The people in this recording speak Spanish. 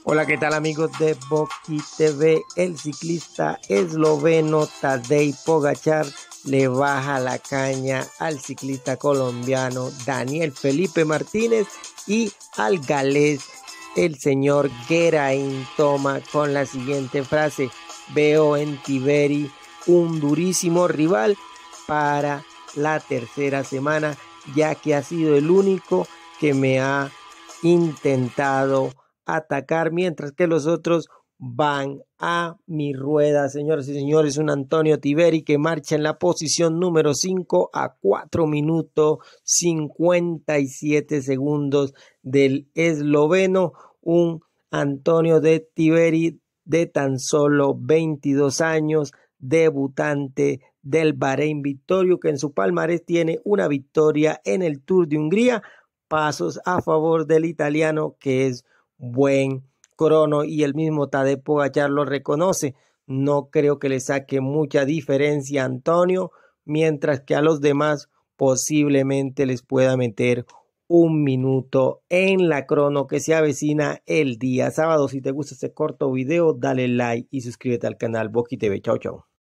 Hola, ¿qué tal amigos de Boki TV? El ciclista esloveno Tadej Pogačar le baja la caña al ciclista colombiano Daniel Felipe Martínez y al galés el señor Geraint Thomas con la siguiente frase: veo en Tiberi un durísimo rival para la tercera semana, ya que ha sido el único que me ha intentado atacar, mientras que los otros van a mi rueda. Señoras y señores, un Antonio Tiberi que marcha en la posición número 5 a 4 minutos 57 segundos del esloveno. Un Antonio de Tiberi de tan solo 22 años, debutante del Bahrein Victorio, que en su palmarés tiene una victoria en el Tour de Hungría, pasos a favor del italiano, que es buen crono, y el mismo Tadej Pogačar lo reconoce. No creo que le saque mucha diferencia a Antonio, mientras que a los demás posiblemente les pueda meter un minuto en la crono que se avecina el día sábado. Si te gusta este corto video, dale like y suscríbete al canal Boki TV. Chau, chau.